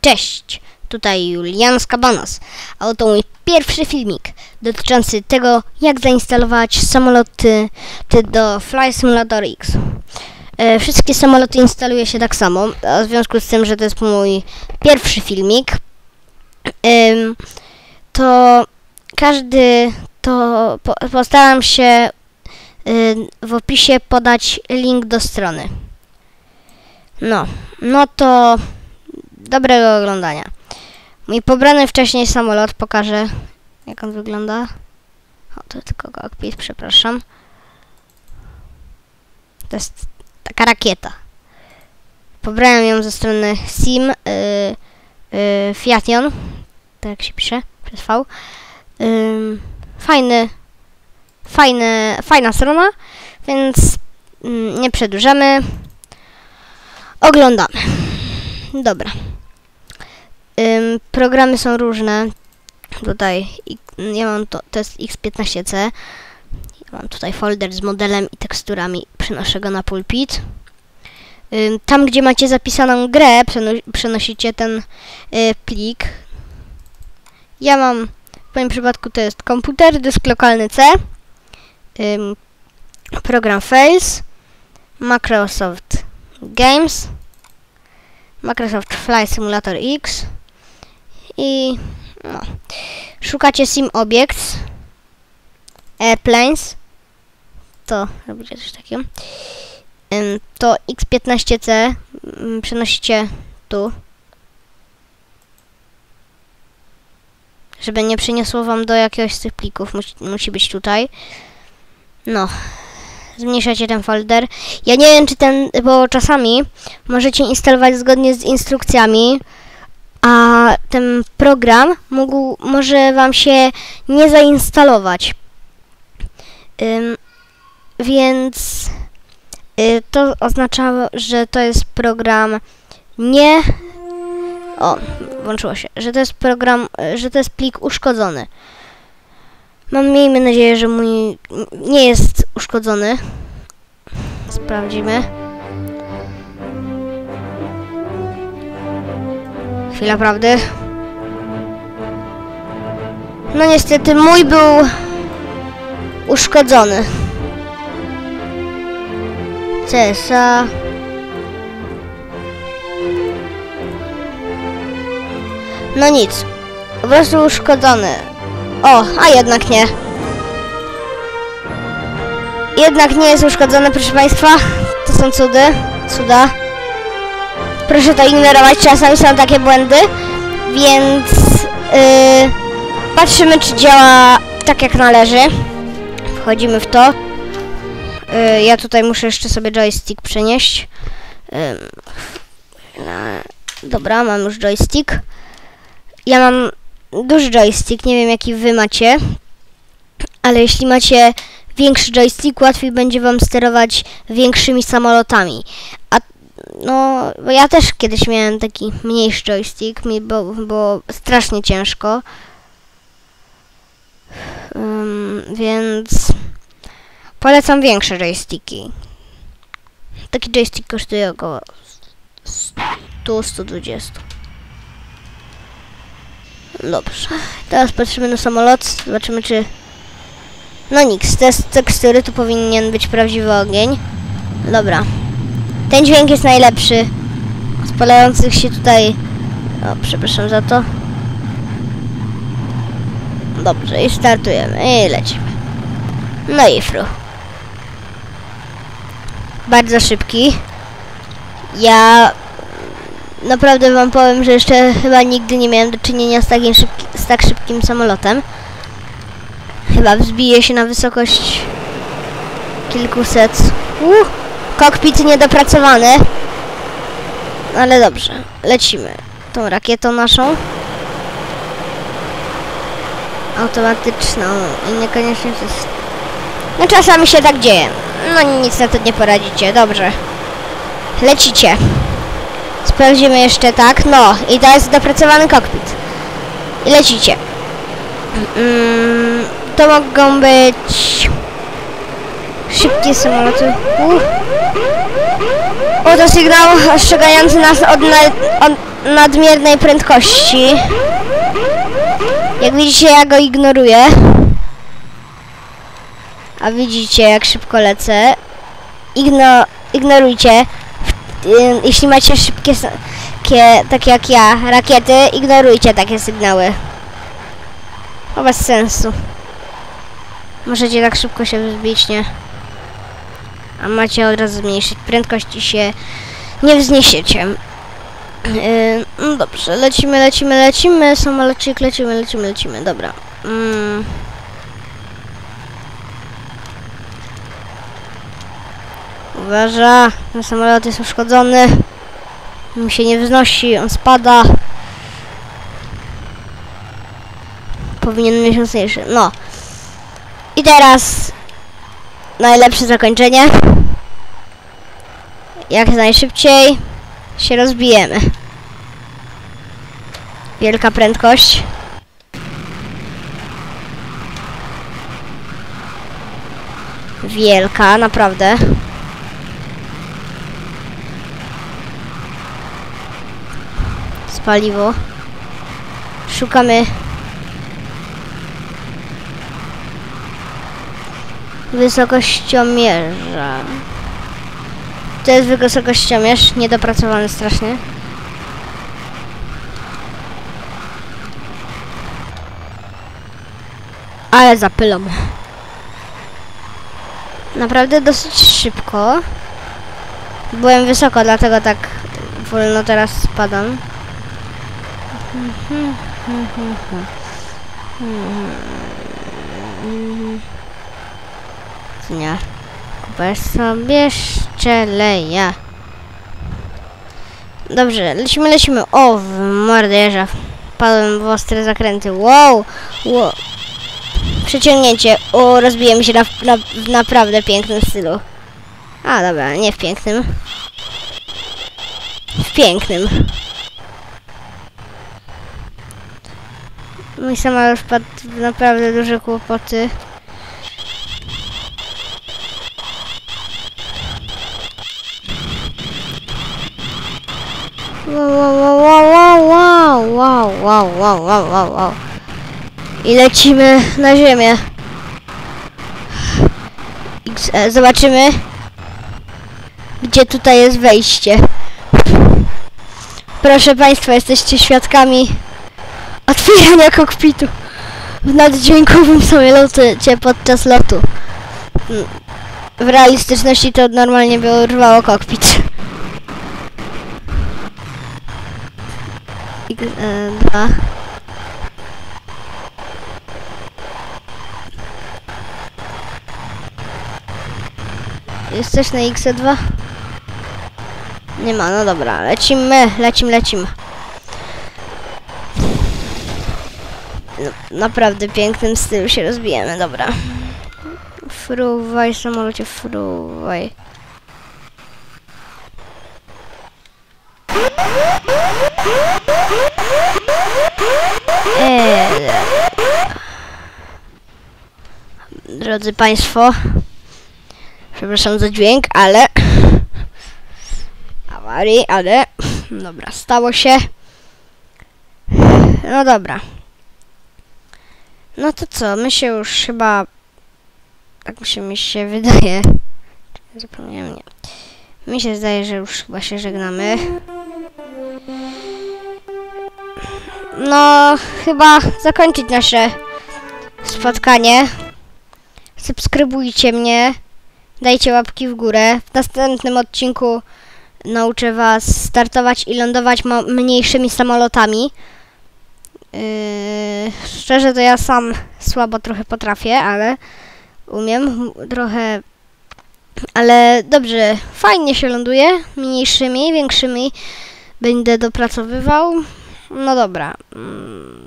Cześć, tutaj Julian z Cabanas, a oto mój pierwszy filmik dotyczący tego, jak zainstalować samoloty do Flight Simulator X. Wszystkie samoloty instaluje się tak samo, a w związku z tym, że to jest mój pierwszy filmik, postaram się w opisie podać link do strony. No to dobrego oglądania. Mój pobrany wcześniej samolot, pokażę jak on wygląda. O, to tylko cockpit, przepraszam. To jest taka rakieta. Pobrałem ją ze strony Sim Fiation, tak jak się pisze, przez V. Fajna strona, więc nie przedłużamy. Oglądamy. Dobra. Programy są różne. Tutaj ja mam to jest X15C. Ja mam tutaj folder z modelem i teksturami. Przenoszę go na pulpit. Tam, gdzie macie zapisaną grę, przenosicie ten plik. Ja mam, w moim przypadku to jest komputer, dysk lokalny C, program Files, Microsoft Games, Microsoft Flight Simulator X i szukacie Sim Objects, Airplanes, to robicie coś takiego, to X15C przenosicie tu, żeby nie przyniosło wam do jakiegoś z tych plików, musi być tutaj. Zmniejszacie ten folder. Ja nie wiem, czy bo czasami możecie instalować zgodnie z instrukcjami, a ten program może wam się nie zainstalować. Więc to oznacza, że to jest program włączyło się, że to jest program, że to jest plik uszkodzony. Miejmy nadzieję, że mój nie jest uszkodzony. Sprawdzimy. Chwila prawdy. No niestety mój był uszkodzony. CSA. No nic. Po prostu uszkodzony. O, a jednak nie. Jednak nie jest uszkodzony, proszę Państwa. To są cuda. Proszę to ignorować, czasami są takie błędy. Więc patrzymy, czy działa tak jak należy. Wchodzimy w to. Ja tutaj muszę jeszcze sobie joystick przenieść. Dobra, mam już joystick. Ja mam duży joystick, nie wiem jaki wy macie, ale jeśli macie większy joystick, łatwiej będzie wam sterować większymi samolotami. Bo ja też kiedyś miałem taki mniejszy joystick, było strasznie ciężko. Więc polecam większe joysticki. Taki joystick kosztuje około 100-120. Dobrze, teraz patrzymy na samolot, zobaczymy czy... No nic, test tekstury, tu powinien być prawdziwy ogień. Dobra. Ten dźwięk jest najlepszy z palających się tutaj... O, przepraszam za to. Dobrze, i startujemy, i lecimy. No i fru. Bardzo szybki. Ja... Naprawdę wam powiem, że jeszcze chyba nigdy nie miałem do czynienia z tak szybkim samolotem. Chyba wzbije się na wysokość kilkuset. Kokpit niedopracowany. Ale dobrze, lecimy tą rakietą naszą. Automatyczną i niekoniecznie wszystko. No czasami się tak dzieje. No nic na to nie poradzicie, dobrze. Lecicie. Sprawdzimy jeszcze tak. No i to jest dopracowany kokpit. I lecicie. To mogą być szybkie samoloty. Oto sygnał ostrzegający nas nadmiernej prędkości. Jak widzicie, ja go ignoruję. A widzicie, jak szybko lecę. Ignorujcie. Jeśli macie szybkie, takie jak ja, rakiety, ignorujcie takie sygnały. To bez sensu. Możecie tak szybko się wzbić, nie? A macie od razu zmniejszyć prędkość i się nie wzniesiecie. No dobrze, lecimy. Samolocik, lecimy. Dobra. Uważa, ten samolot jest uszkodzony. On się nie wznosi, on spada. Powinien mieć mocniejszy. No. I teraz najlepsze zakończenie. Jak najszybciej się rozbijemy. Wielka prędkość. Wielka, naprawdę. Paliwo. Szukamy wysokościomierza. To jest wysokościomierz, niedopracowany strasznie. Ale zapylą. Naprawdę dosyć szybko. Byłem wysoko, dlatego tak wolno teraz spadam. Nie. Kupię sobie szczeleja. Dobrze, lecimy. O, w morderza. Padłem w ostre zakręty. Wow. Przeciągnięcie. O, rozbiłem się w naprawdę pięknym stylu. A, dobra, nie w pięknym. W pięknym. Mój samolot wpadł w naprawdę duże kłopoty. Wow. I lecimy na ziemię. Zobaczymy, gdzie tutaj jest wejście. Proszę Państwa, jesteście świadkami otwierania kokpitu w naddźwiękowym samolocie podczas lotu. W realistyczności to normalnie by urwało kokpit. Dwa. Jest coś na X2? Nie ma, no dobra, lecimy. No, naprawdę pięknym stylu się rozbijemy, dobra. Fruwaj, samolocie, fruwaj. Drodzy Państwo, przepraszam za dźwięk, ale awarii, ale dobra, stało się. No dobra. No to co, my się już chyba, tak mi się wydaje, zapomniałem, nie. Mi się zdaje, że już chyba się żegnamy. No, chyba zakończyć nasze spotkanie. Subskrybujcie mnie, dajcie łapki w górę. W następnym odcinku nauczę Was startować i lądować mniejszymi samolotami. Szczerze to ja sam słabo trochę potrafię, ale umiem trochę. Ale dobrze, fajnie się ląduje. Mniejszymi, większymi będę dopracowywał. No dobra.